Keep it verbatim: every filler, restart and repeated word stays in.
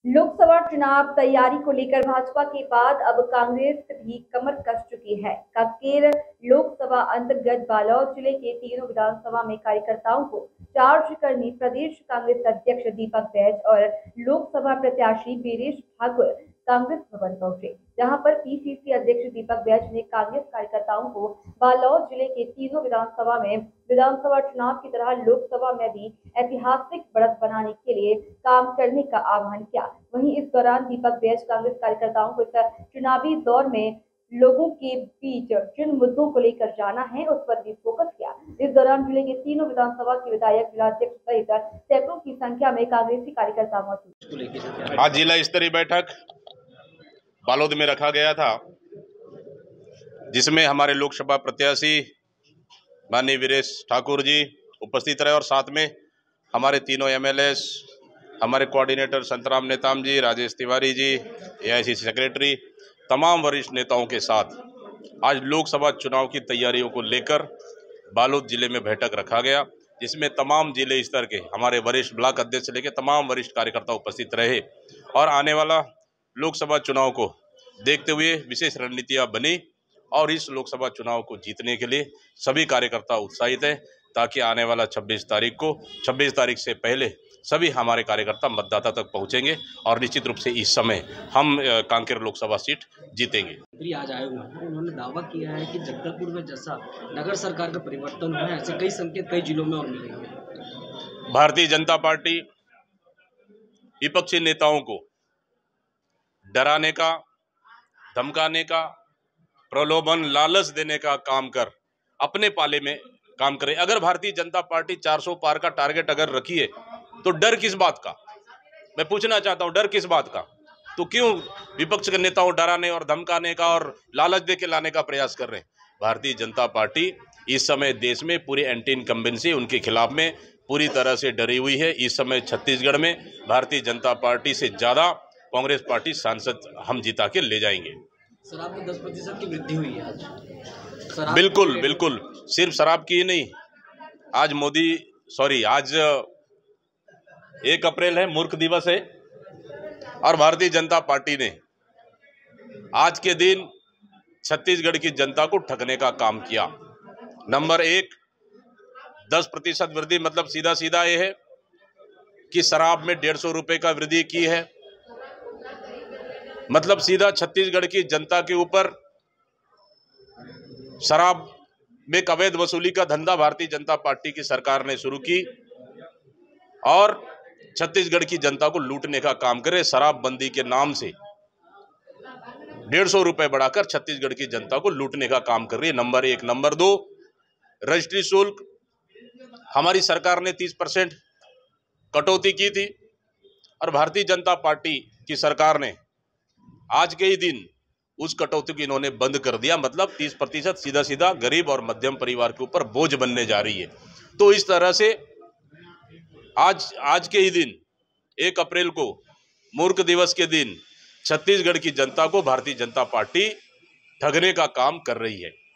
लोकसभा चुनाव तैयारी को लेकर भाजपा के बाद अब कांग्रेस भी कमर कस चुकी है। कांकेर लोकसभा अंतर्गत बालोद जिले के तीनों विधानसभा में कार्यकर्ताओं को चार्ज करने प्रदेश कांग्रेस अध्यक्ष दीपक बैज और लोकसभा प्रत्याशी वीरेश ठाकुर कांग्रेस भवन पहुंचे, जहां पर पीसीसी अध्यक्ष दीपक बैज ने कांग्रेस कार्यकर्ताओं को बालोद जिले के तीनों विधानसभा में विधानसभा चुनाव की तरह लोकसभा में भी ऐतिहासिक बढ़त बनाने के लिए काम करने का आह्वान किया। वहीं इस दौरान दीपक बैज कांग्रेस कार्यकर्ताओं को इस चुनावी दौर में लोगों के बीच जिन मुद्दों को लेकर जाना है उस पर भी फोकस किया। इस दौरान जिले के तीनों विधानसभा के विधायक, जिलाध्यक्ष सहित सैकड़ों की संख्या में कांग्रेसी कार्यकर्ता मौजूद। आज जिला स्तरीय बैठक बालोद में रखा गया था, जिसमें हमारे लोकसभा प्रत्याशी माननीय वीरेश ठाकुर जी उपस्थित रहे और साथ में हमारे तीनों एमएलएस, हमारे coordinator Santram Netam ji, Rajesh Tiwari ji, AICC secretary, तमाम वरिष्ठ नेताओं के साथ आज लोकसभा चुनाव की तैयारियों को लेकर बालोद जिले में बैठक रखा गया, जिसमें तमाम जिले स्तर के हमारे वरिष्ठ ब्लॉक अध्यक्ष लेकर तमाम वरिष्ठ कार्यकर्ता उपस्थित रहे और आने वाला लोकसभा चुनाव को देखते हुए विशेष रणनीतियां बनी और इस लोकसभा चुनाव को जीतने के लिए सभी कार्यकर्ता उत्साहित हैं, ताकि आने वाला छब्बीस तारीख को छब्बीस तारीख से पहले सभी हमारे कार्यकर्ता मतदाता तक पहुंचेंगे और निश्चित रूप से इस समय हम कांकेर लोकसभा सीट जीतेंगे। आज आए हुए हैं, उन्होंने दावा किया है कि जगदलपुर में जैसा नगर सरकार का परिवर्तन हुआ है, ऐसे कई संकेत कई जिलों में और मिलेंगे। भारतीय जनता पार्टी विपक्षी नेताओं को डराने का, धमकाने का, प्रलोभन, लालच देने का काम कर अपने पाले में काम करे। अगर भारतीय जनता पार्टी चार सौ पार का टारगेट अगर रखी है तो डर किस बात का? मैं पूछना चाहता हूं, डर किस बात का? तो क्यों विपक्ष के नेताओं डराने और धमकाने का और लालच दे के लाने का प्रयास कर रहे हैं? भारतीय जनता पार्टी इस समय देश में पूरी एंटी इनकम्बेंसी उनके खिलाफ में पूरी तरह से डरी हुई है। इस समय छत्तीसगढ़ में भारतीय जनता पार्टी से ज्यादा कांग्रेस पार्टी सांसद हम जिता के ले जाएंगे। शराब में दस प्रतिशत की वृद्धि हुई है आज। बिल्कुल बिल्कुल, सिर्फ शराब की ही नहीं, आज मोदी सॉरी आज एक अप्रैल है, मूर्ख दिवस है और भारतीय जनता पार्टी ने आज के दिन छत्तीसगढ़ की जनता को ठगने का काम किया। नंबर एक, दस प्रतिशत वृद्धि मतलब सीधा सीधा यह है कि शराब में डेढ़ सौ रुपए का वृद्धि की है, मतलब सीधा छत्तीसगढ़ की जनता के ऊपर शराब में अवैध वसूली का धंधा भारतीय जनता पार्टी की सरकार ने शुरू की और छत्तीसगढ़ की जनता को लूटने का काम करे। शराबबंदी के नाम से डेढ़ सौ रुपए बढ़ाकर छत्तीसगढ़ की जनता को लूटने का काम कर रही है। नंबर एक। नंबर दो, रजिस्ट्री शुल्क हमारी सरकार ने तीस परसेंट कटौती की थी और भारतीय जनता पार्टी की सरकार ने आज के ही दिन उस कटौती को इन्होंने बंद कर दिया, मतलब तीस प्रतिशत सीधा सीधा गरीब और मध्यम परिवार के ऊपर बोझ बनने जा रही है। तो इस तरह से आज आज के ही दिन एक अप्रैल को मूर्ख दिवस के दिन छत्तीसगढ़ की जनता को भारतीय जनता पार्टी ठगने का काम कर रही है।